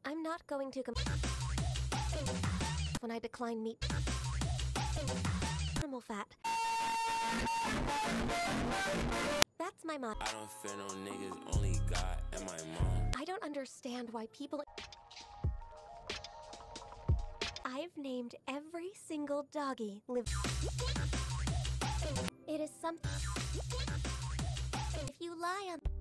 I'm not going to when I decline meat. Animal fat. That's my mom. I don't fear no niggas, only God and my mom. I don't understand why people... I've named every single doggy live. It is something. If you lie on...